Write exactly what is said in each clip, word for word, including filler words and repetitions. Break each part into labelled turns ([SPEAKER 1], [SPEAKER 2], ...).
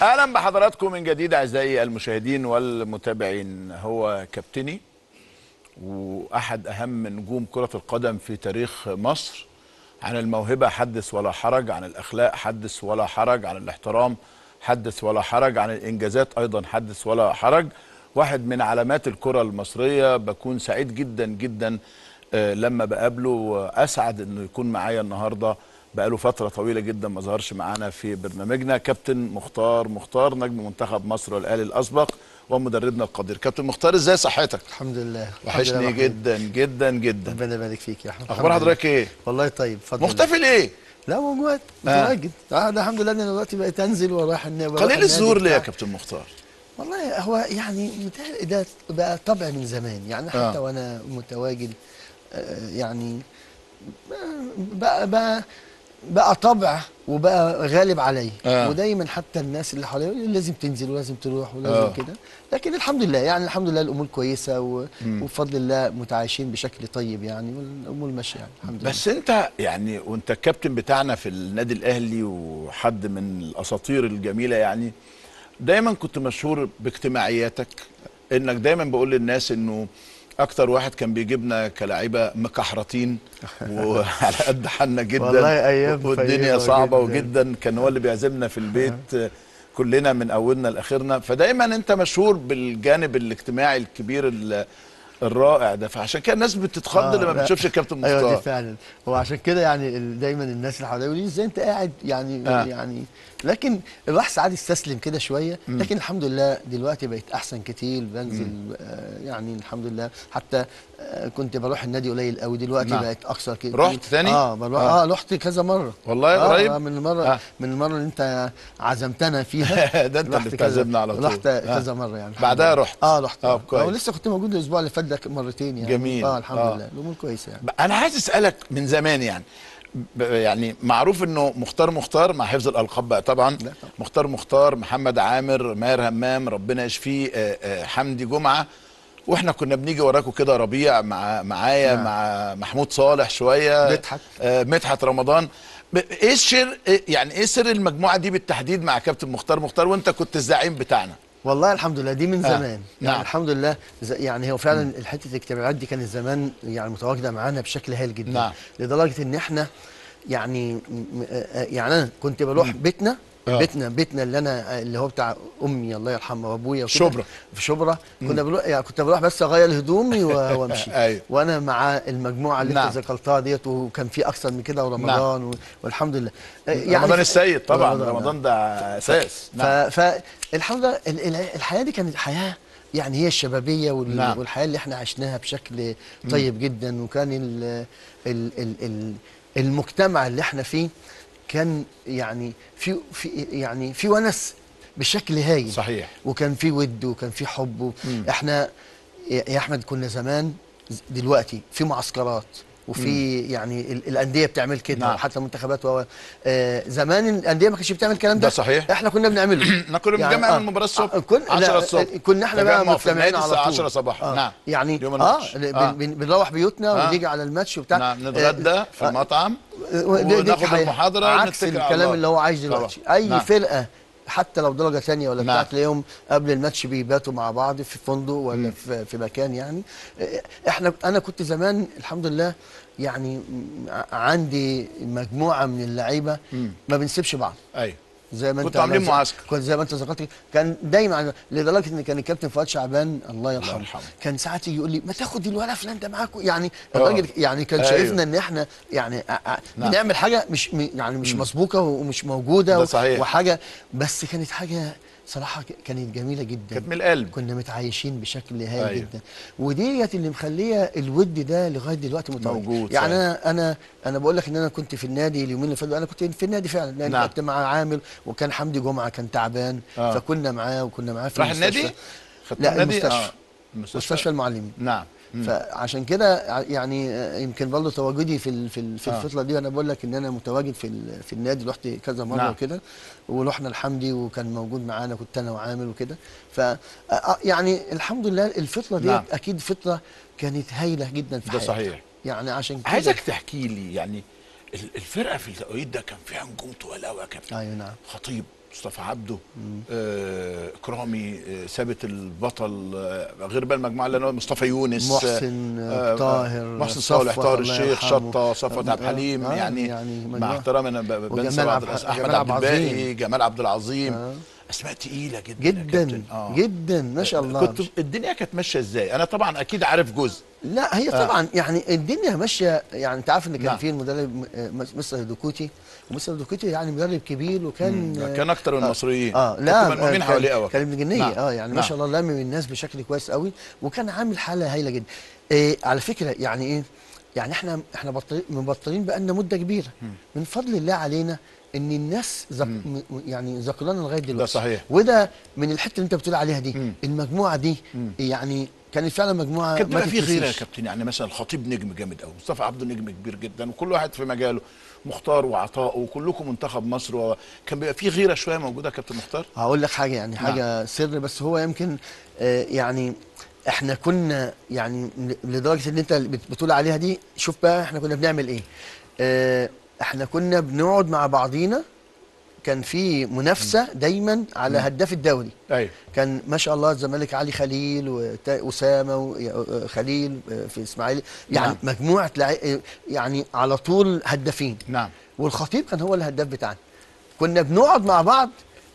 [SPEAKER 1] اهلا بحضراتكم من جديد اعزائي المشاهدين والمتابعين. هو كابتني واحد اهم نجوم كرة القدم في تاريخ مصر. عن الموهبة حدث ولا حرج، عن الاخلاق حدث ولا حرج، عن الاحترام حدث ولا حرج، عن الانجازات ايضا حدث ولا حرج. واحد من علامات الكرة المصرية. بكون سعيد جدا جدا لما بقابله، اسعد انه يكون معايا النهارده. بقاله فترة طويلة جدا ما ظهرش معانا في برنامجنا. كابتن مختار مختار نجم منتخب مصر والاهلي الاسبق ومدربنا القدير. كابتن مختار، ازاي صحتك؟
[SPEAKER 2] الحمد لله.
[SPEAKER 1] وحشني جدا جدا جدا.
[SPEAKER 2] ربنا يبارك فيك يا احمد.
[SPEAKER 1] اخبار حضرتك ايه؟
[SPEAKER 2] والله طيب، اتفضل.
[SPEAKER 1] مختفي ليه؟
[SPEAKER 2] لا موجود متواجد. اه ده الحمد لله ان انا دلوقتي بقيت انزل واروح النادي.
[SPEAKER 1] قليل الظهور ليه يا كابتن مختار؟
[SPEAKER 2] والله هو يعني متهيألي ده بقى طبع من زمان، يعني حتى آه. وانا متواجد آه يعني بقى بقى بقى طبع وبقى غالب عليا. آه. ودايما حتى الناس اللي حواليا لازم تنزل ولازم تروح ولازم آه. كده. لكن الحمد لله يعني الحمد لله الامور كويسه و... وبفضل الله متعايشين بشكل طيب يعني، والامور ماشيه يعني الحمد لله.
[SPEAKER 1] بس انت يعني وانت الكابتن بتاعنا في النادي الاهلي وحد من الاساطير الجميله، يعني دايما كنت مشهور باجتماعياتك، انك دايما بقول للناس انه اكتر واحد كان بيجيبنا كلاعيبه مكحرتين وعلى قد حالنا جدا.
[SPEAKER 2] والله ايام
[SPEAKER 1] والدنيا صعبه وجدا. كان هو اللي بيعزمنا في البيت كلنا من اولنا لاخرنا. فدايما انت مشهور بالجانب الاجتماعي الكبير الرائع ده، فعشان كده الناس بتتخض آه لما بتشوفش الكابتن مختار.
[SPEAKER 2] ايوه دي فعلا. هو عشان كده يعني دايما الناس اللي حواليا يقولوا لي ازاي انت قاعد يعني آه. يعني لكن الواحد ساعات يستسلم كده شويه، لكن الحمد لله دلوقتي بقيت احسن كتير. بنزل آه يعني الحمد لله. حتى آه كنت بروح النادي قليل قوي، دلوقتي نعم. بقيت اكثر كده.
[SPEAKER 1] رحت تاني؟
[SPEAKER 2] اه بروح اه, آه رحت كذا مره
[SPEAKER 1] والله قريب.
[SPEAKER 2] آه من المره آه. من المره اللي انت عزمتنا فيها.
[SPEAKER 1] ده انت اللي بتعزمنا على طول.
[SPEAKER 2] رحت آه. كذا مره يعني.
[SPEAKER 1] بعدها رحت
[SPEAKER 2] اه رحت
[SPEAKER 1] اه كويس.
[SPEAKER 2] اه لسه كنت موجود الاسبوع اللي فات ده مرتين يعني.
[SPEAKER 1] جميل.
[SPEAKER 2] اه الحمد آه. لله الامور كويسه يعني.
[SPEAKER 1] انا عايز اسالك من زمان، يعني يعني معروف انه مختار مختار مع حفظ الالقاب بقى طبعا. مختار مختار، محمد عامر، ماهر همام ربنا يشفيه، حمدي جمعه، واحنا كنا بنيجي وراكم كده ربيع مع معايا مع محمود صالح شويه،
[SPEAKER 2] مدحت
[SPEAKER 1] مدحت رمضان. ايه السر يعني ايه سر المجموعه دي بالتحديد مع كابتن مختار مختار وانت كنت الزعيم بتاعنا؟
[SPEAKER 2] والله الحمد لله دي من زمان. آه. يعني
[SPEAKER 1] نعم.
[SPEAKER 2] الحمد لله يعني هو فعلا الحته الاجتماعات دي كانت زمان يعني متواجده معانا بشكل هايل جدا.
[SPEAKER 1] نعم.
[SPEAKER 2] لدرجه ان احنا يعني يعني انا كنت بروح مم. بيتنا آه. بيتنا بيتنا اللي انا اللي هو بتاع امي الله يرحمها وابويا
[SPEAKER 1] شبرا
[SPEAKER 2] في شبرا. كنا بروح يعني كنت بروح بس اغير هدومي وامشي.
[SPEAKER 1] أيوه.
[SPEAKER 2] وانا مع المجموعه اللي نعم. انت ذكرتها ديت، وكان في اكثر من كده ورمضان. نعم. والحمد لله
[SPEAKER 1] يعني رمضان السيد طبعا. رمضان, رمضان ده اساس.
[SPEAKER 2] نعم. فالحمد لله الحياه دي كانت حياه يعني هي الشبابيه وال... نعم. والحياه اللي احنا عشناها بشكل طيب مم. جدا. وكان ال... ال... ال... ال... المجتمع اللي احنا فيه كان يعني في في يعني في ونس بشكل هايل.
[SPEAKER 1] صحيح.
[SPEAKER 2] وكان في ود وكان في حب. احنا يا احمد كنا زمان دلوقتي في معسكرات وفي مم. يعني الانديه بتعمل كده. نعم. وحتى المنتخبات و آه زمان الانديه ما كانتش بتعمل الكلام ده.
[SPEAKER 1] ده صحيح.
[SPEAKER 2] احنا كنا بنعمله.
[SPEAKER 1] احنا كنا بنجمع يعني من المباراه الصبح
[SPEAKER 2] عشرة الصبح. كنا احنا بقى مجتمعين على طول
[SPEAKER 1] عشرة صباحا. آه. نعم.
[SPEAKER 2] يعني اه, آه. بنروح بيوتنا آه. ونيجي على الماتش وبتاع.
[SPEAKER 1] نعم. نتغدى آه. في المطعم
[SPEAKER 2] آه. وناخد
[SPEAKER 1] المحاضره
[SPEAKER 2] عكس الكلام اللي هو عايش دلوقتي. اي نعم. فرقه حتى لو درجه ثانيه ولا بتاع تلاقيهم قبل الماتش بيباتوا مع بعض في فندق ولا في, في مكان يعني. احنا انا كنت زمان الحمد لله يعني عندي مجموعه من اللعيبه ما بنسيبش بعض.
[SPEAKER 1] ايوه
[SPEAKER 2] زي ما انت
[SPEAKER 1] كنتوا عاملين معسكر.
[SPEAKER 2] كنت زي ما انت ذكرت. كان دايما لدرجه ان كان الكابتن فؤاد شعبان الله يرحمه كان ساعات يجي يقول لي ما تاخد الولد فلان ده معاك. يعني الراجل يعني كان شايفنا ان احنا يعني نعم. بنعمل حاجه مش يعني مش مسبوقه ومش موجوده وحاجه، بس كانت حاجه صراحه كانت جميله جدا.
[SPEAKER 1] كانت من القلب.
[SPEAKER 2] كنا متعايشين بشكل هايل أيوه. جدا. وديت اللي مخليه الود ده لغايه دلوقتي
[SPEAKER 1] موجود.
[SPEAKER 2] يعني انا انا انا بقول لك ان انا كنت في النادي اليومين اللي فاتوا. انا كنت في النادي فعلا. نعم. كنت مع عامل وكان حمدي جمعه كان تعبان. آه. فكنا معاه وكنا معاه في
[SPEAKER 1] راح النادي؟
[SPEAKER 2] لا المستشفى.
[SPEAKER 1] آه.
[SPEAKER 2] مستشفى مستشفى المعلمين.
[SPEAKER 1] نعم.
[SPEAKER 2] فعشان كده يعني يمكن برضه تواجدي في في في الفتره دي. انا بقول لك ان انا متواجد في في النادي. رحت كذا مره نعم. وكده ورحنا الحمدي وكان موجود معانا. كنت انا وعامل وكده. ف يعني الحمد لله الفتره دي نعم. اكيد فتره كانت هايله جدا في حياتي.
[SPEAKER 1] ده صحيح.
[SPEAKER 2] يعني عشان كده
[SPEAKER 1] عايزك تحكي لي يعني الفرقه في التوقيت ده كان فيها نجوم تقال قوي يا كابتن.
[SPEAKER 2] ايوه نعم.
[SPEAKER 1] خطيب، مصطفى عبده، آه اكرامي، آه ثابت البطل، آه غير بقى المجموعه اللي انا مصطفى يونس،
[SPEAKER 2] محسن
[SPEAKER 1] آه
[SPEAKER 2] طاهر،
[SPEAKER 1] محسن صالح، طاهر الشيخ، شطه، صفوت
[SPEAKER 2] آه
[SPEAKER 1] عبد الحليم،
[SPEAKER 2] آه
[SPEAKER 1] يعني,
[SPEAKER 2] يعني
[SPEAKER 1] مع احترامي انا بنسى
[SPEAKER 2] وجمال
[SPEAKER 1] بعض
[SPEAKER 2] عبد
[SPEAKER 1] الأس- احمد
[SPEAKER 2] جمال
[SPEAKER 1] عبد
[SPEAKER 2] عبد
[SPEAKER 1] الباقي،
[SPEAKER 2] العظيم.
[SPEAKER 1] جمال عبد العظيم،
[SPEAKER 2] آه.
[SPEAKER 1] اسماء تقيله جدا
[SPEAKER 2] جدا
[SPEAKER 1] يا كابتن. آه.
[SPEAKER 2] جدا ما شاء الله.
[SPEAKER 1] كنت الدنيا كانت ماشيه ازاي؟ انا طبعا اكيد عارف جزء.
[SPEAKER 2] لا هي
[SPEAKER 1] آه.
[SPEAKER 2] طبعا يعني الدنيا ماشيه، يعني انت عارف ان كان
[SPEAKER 1] نعم.
[SPEAKER 2] في المدرب آه، مستر دوكوتي، ومستر دوكوتي يعني مدرب كبير، وكان
[SPEAKER 1] مم. كان اكتر من
[SPEAKER 2] آه
[SPEAKER 1] المصريين.
[SPEAKER 2] اه لا
[SPEAKER 1] كنت ملمومين
[SPEAKER 2] آه
[SPEAKER 1] حواليه
[SPEAKER 2] كان,
[SPEAKER 1] قوي.
[SPEAKER 2] كان ابن جنيه.
[SPEAKER 1] نعم.
[SPEAKER 2] اه يعني ما
[SPEAKER 1] نعم.
[SPEAKER 2] شاء الله لامم الناس بشكل كويس قوي، وكان عامل حاله هايله جدا. آه على فكره يعني ايه، يعني احنا احنا بطل مبطلين بقالنا مده كبيره. مم. من فضل الله علينا ان الناس زق يعني ذكرانا لغايه دلوقتي.
[SPEAKER 1] ده صحيح.
[SPEAKER 2] وده من الحته اللي انت بتقول عليها دي.
[SPEAKER 1] مم.
[SPEAKER 2] المجموعه دي
[SPEAKER 1] مم.
[SPEAKER 2] يعني كانت فعلا مجموعه
[SPEAKER 1] كانت
[SPEAKER 2] ما
[SPEAKER 1] بقى في غيره يا
[SPEAKER 2] تتنسيش.
[SPEAKER 1] كابتن، يعني مثلا الخطيب نجم جامد قوي، مصطفى عبده نجم كبير جدا، وكل واحد في مجاله، مختار وعطاء، وكلكم منتخب مصر، وكان بيبقى في غيره شويه موجوده يا كابتن مختار.
[SPEAKER 2] هقول لك حاجه يعني
[SPEAKER 1] نعم.
[SPEAKER 2] حاجه سر، بس هو يمكن آه يعني احنا كنا يعني لدرجه ان انت بت- بتقول عليها دي. شوف بقى احنا كنا بنعمل ايه. اه احنا كنا بنقعد مع بعضينا، كان في منافسه دايما على هداف الدوري.
[SPEAKER 1] ايوه.
[SPEAKER 2] كان ما شاء الله الزمالك علي خليل واسامه وخليل في اسماعيلي، يعني
[SPEAKER 1] نعم.
[SPEAKER 2] مجموعه لعي- يعني على طول هدافين.
[SPEAKER 1] نعم.
[SPEAKER 2] والخطيب كان هو الهداف بتاعنا. كنا بنقعد مع بعض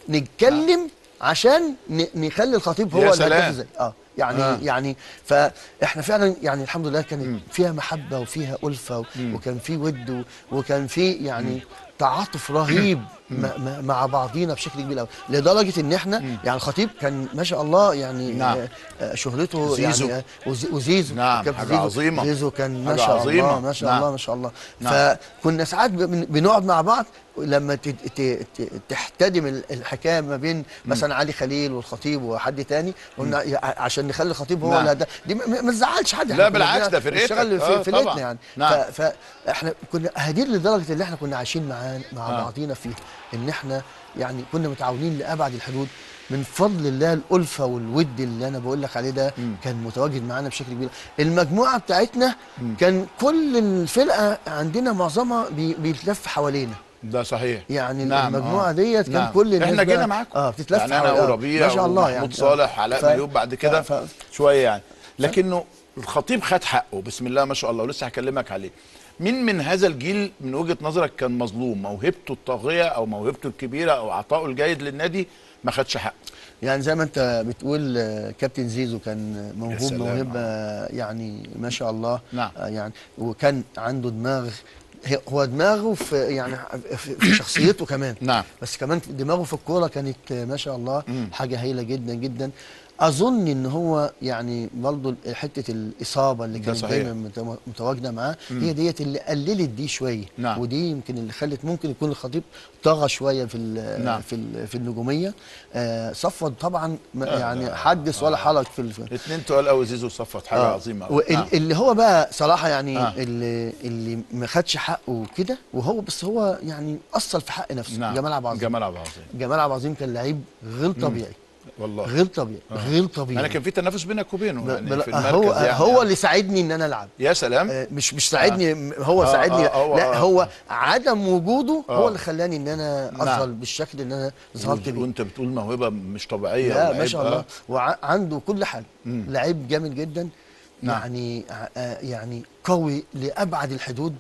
[SPEAKER 2] نتكلم عشان ن- نخلي الخطيب هو
[SPEAKER 1] يا
[SPEAKER 2] الهداف
[SPEAKER 1] سلام.
[SPEAKER 2] ازاي. اه يعني
[SPEAKER 1] آه.
[SPEAKER 2] يعني فاحنا فعلا يعني الحمد لله كانت فيها محبه وفيها الفه و- وكان في ود و- وكان في يعني تعاطف رهيب م- م- مع بعضينا بشكل كبير قوي، لدرجه ان احنا يعني الخطيب كان ما شاء الله يعني
[SPEAKER 1] نعم.
[SPEAKER 2] آه، آه، شهرته
[SPEAKER 1] زيزو.
[SPEAKER 2] يعني آه، وزي- وزيزو.
[SPEAKER 1] نعم،
[SPEAKER 2] كابتن
[SPEAKER 1] حاجة
[SPEAKER 2] زيزو.
[SPEAKER 1] عظيمة.
[SPEAKER 2] زيزو كان ما
[SPEAKER 1] حاجة
[SPEAKER 2] شاء
[SPEAKER 1] عظيمة.
[SPEAKER 2] الله ما شاء
[SPEAKER 1] نعم.
[SPEAKER 2] الله ما شاء الله.
[SPEAKER 1] نعم.
[SPEAKER 2] فكنا ساعات بن- بنقعد مع بعض لما ت- ت- ت- تحتدم ال- الحكايه ما بين مثلا علي خليل والخطيب وحد تاني، قلنا يا- عشان نخلي الخطيب هو
[SPEAKER 1] نعم.
[SPEAKER 2] اللي ده دي ما ما تزعلش حد.
[SPEAKER 1] لا
[SPEAKER 2] إحنا كنا
[SPEAKER 1] بالعكس،
[SPEAKER 2] بن-
[SPEAKER 1] ده فرقتك.
[SPEAKER 2] بنشتغل
[SPEAKER 1] آه،
[SPEAKER 2] في فرقتنا
[SPEAKER 1] طبعا.
[SPEAKER 2] يعني.
[SPEAKER 1] نعم.
[SPEAKER 2] ف- فاحنا كنا هادين لدرجه ان احنا كنا عايشين مع مع
[SPEAKER 1] آه.
[SPEAKER 2] بعضينا فيه، ان احنا يعني كنا متعاونين لابعد الحدود. من فضل الله الالفه والود اللي انا بقول لك عليه ده
[SPEAKER 1] مم.
[SPEAKER 2] كان متواجد معانا بشكل كبير. المجموعه بتاعتنا كان كل الفرقه عندنا معظمها بي- بيتلف حوالينا.
[SPEAKER 1] ده صحيح.
[SPEAKER 2] يعني
[SPEAKER 1] نعم.
[SPEAKER 2] المجموعه
[SPEAKER 1] آه.
[SPEAKER 2] ديت كان
[SPEAKER 1] نعم.
[SPEAKER 2] كل الناس
[SPEAKER 1] احنا جينا
[SPEAKER 2] بقى-
[SPEAKER 1] معاكم.
[SPEAKER 2] اه بتتلف
[SPEAKER 1] يعني انا
[SPEAKER 2] حوالي- آه،
[SPEAKER 1] وربيع
[SPEAKER 2] ما شاء الله
[SPEAKER 1] ومحمود
[SPEAKER 2] يعني.
[SPEAKER 1] صالح
[SPEAKER 2] آه.
[SPEAKER 1] علاء
[SPEAKER 2] ف-
[SPEAKER 1] ميوب بعد كده
[SPEAKER 2] ف- ف-
[SPEAKER 1] شويه يعني، لكنه الخطيب خد حقه بسم الله ما شاء الله، ولسه هكلمك عليه. مين من هذا الجيل من وجهه نظرك كان مظلوم؟ موهبته الطاغيه او موهبته الكبيره او عطائه الجيد للنادي ما خدش حقه؟
[SPEAKER 2] يعني زي ما انت بتقول آه، كابتن زيزو كان موهوب
[SPEAKER 1] سلام.
[SPEAKER 2] موهبه يعني ما شاء الله.
[SPEAKER 1] نعم.
[SPEAKER 2] آه، يعني وكان عنده دماغ، هي- هو دماغه في يعني في في شخصيته كمان.
[SPEAKER 1] نعم.
[SPEAKER 2] بس كمان دماغه في الكوره كانت آه، ما شاء الله
[SPEAKER 1] مم.
[SPEAKER 2] حاجه هايله جدا جدا. اظن ان هو يعني برضه حته الاصابه اللي
[SPEAKER 1] ده
[SPEAKER 2] كانت
[SPEAKER 1] صحيح.
[SPEAKER 2] دايما مت- متواجده معاه هي ديت اللي قللت دي شويه.
[SPEAKER 1] نعم.
[SPEAKER 2] ودي يمكن اللي خلت ممكن يكون الخطيب طغى شويه في ال-
[SPEAKER 1] نعم.
[SPEAKER 2] في ال- في النجوميه. آه صفوت طبعا ما-
[SPEAKER 1] لا،
[SPEAKER 2] يعني
[SPEAKER 1] لا.
[SPEAKER 2] حدث ولا حرج في ال-
[SPEAKER 1] اتنين تقال قوي، زيزو وصفت حاجه
[SPEAKER 2] آه.
[SPEAKER 1] عظيمه قوي.
[SPEAKER 2] وال-
[SPEAKER 1] نعم.
[SPEAKER 2] اللي هو بقى صراحه يعني
[SPEAKER 1] آه.
[SPEAKER 2] اللي اللي ما خدش حقه كده، وهو بس هو يعني اثر في حق نفسه.
[SPEAKER 1] نعم.
[SPEAKER 2] جمال عبد العظيم.
[SPEAKER 1] جمال عبد العظيم
[SPEAKER 2] جمال عبد العظيم كان لعيب غير طبيعي.
[SPEAKER 1] والله.
[SPEAKER 2] غير طبيعي
[SPEAKER 1] آه.
[SPEAKER 2] غير طبيعي.
[SPEAKER 1] انا كان في تنافس بينك وبينه
[SPEAKER 2] ب-
[SPEAKER 1] يعني
[SPEAKER 2] بل-
[SPEAKER 1] في المركز
[SPEAKER 2] هو
[SPEAKER 1] يعني
[SPEAKER 2] هو
[SPEAKER 1] يعني.
[SPEAKER 2] اللي ساعدني ان انا العب.
[SPEAKER 1] يا سلام.
[SPEAKER 2] آه، مش مش ساعدني آه. هو
[SPEAKER 1] آه،
[SPEAKER 2] ساعدني
[SPEAKER 1] آه، هو-
[SPEAKER 2] لا
[SPEAKER 1] آه.
[SPEAKER 2] هو عدم وجوده
[SPEAKER 1] آه.
[SPEAKER 2] هو اللي خلاني ان انا
[SPEAKER 1] نعم.
[SPEAKER 2] اظهر بالشكل اللي انا ظهرت بيه.
[SPEAKER 1] وانت بتقول موهبه مش طبيعيه.
[SPEAKER 2] لا
[SPEAKER 1] ولاعيب،
[SPEAKER 2] ما شاء
[SPEAKER 1] آه.
[SPEAKER 2] الله، وعنده كل حاجه.
[SPEAKER 1] مم.
[SPEAKER 2] لعيب جامد جدا.
[SPEAKER 1] نعم.
[SPEAKER 2] يعني آه، يعني قوي لابعد الحدود.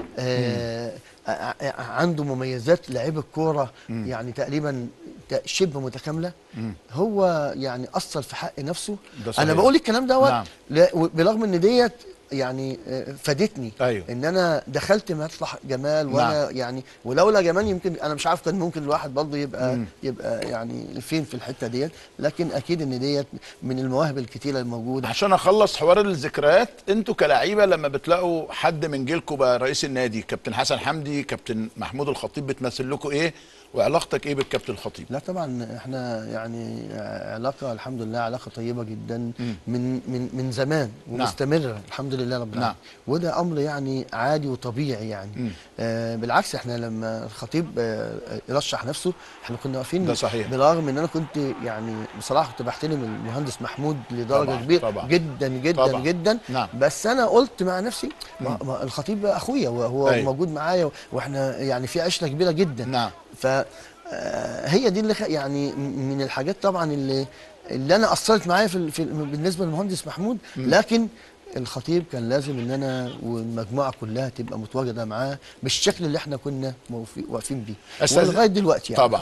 [SPEAKER 2] آه آه، آه، عنده مميزات لعيب الكوره يعني تقريبا ت- شبه متكامله.
[SPEAKER 1] مم.
[SPEAKER 2] هو يعني اثر في حق نفسه.
[SPEAKER 1] ده صحيح.
[SPEAKER 2] انا بقول الكلام دوت
[SPEAKER 1] نعم.
[SPEAKER 2] لا- برغم ان ديت يعني آه، فادتني.
[SPEAKER 1] أيوه.
[SPEAKER 2] ان انا دخلت مصلح جمال وانا
[SPEAKER 1] نعم.
[SPEAKER 2] يعني ولولا جمال يمكن انا مش عارف كان ممكن الواحد برضه يبقى
[SPEAKER 1] مم.
[SPEAKER 2] يبقى يعني فين في الحته ديت، لكن اكيد ان ديت من المواهب الكتيره الموجوده.
[SPEAKER 1] عشان اخلص حوار الذكريات، انتوا كلاعيبه لما بتلاقوا حد من جيلكم بقى رئيس النادي، كابتن حسن حمدي، كابتن محمود الخطيب، بتمثل لكم ايه؟ وعلاقتك ايه بالكابتن الخطيب؟
[SPEAKER 2] لا طبعا احنا يعني علاقه الحمد لله علاقه طيبه جدا من من من زمان ومستمره الحمد لله رب العالمين.
[SPEAKER 1] نعم.
[SPEAKER 2] وده امر يعني عادي وطبيعي يعني.
[SPEAKER 1] مم.
[SPEAKER 2] آه بالعكس، احنا لما الخطيب آه يرشح نفسه احنا كنا واقفين.
[SPEAKER 1] ده صحيح.
[SPEAKER 2] بالرغم ان انا كنت يعني بصراحه كنت بحترم المهندس محمود لدرجه
[SPEAKER 1] طبعاً
[SPEAKER 2] كبيره
[SPEAKER 1] طبعاً.
[SPEAKER 2] جدا جدا
[SPEAKER 1] طبعاً.
[SPEAKER 2] جدا.
[SPEAKER 1] نعم.
[SPEAKER 2] بس انا قلت مع نفسي ما ما الخطيب اخويا وهو
[SPEAKER 1] أيوة.
[SPEAKER 2] موجود معايا، واحنا يعني في عشره كبيره جدا.
[SPEAKER 1] نعم.
[SPEAKER 2] ف آه، هي دي اللي خ- يعني من الحاجات طبعا اللي اللي انا اثرت معايا في, ال- في ال- بالنسبه للمهندس محمود. لكن الخطيب كان لازم ان انا والمجموعه كلها تبقى متواجده معاه بالشكل اللي احنا كنا موفي- واقفين بيه
[SPEAKER 1] أستاذ-
[SPEAKER 2] ولغايه دلوقتي يعني.
[SPEAKER 1] طبعا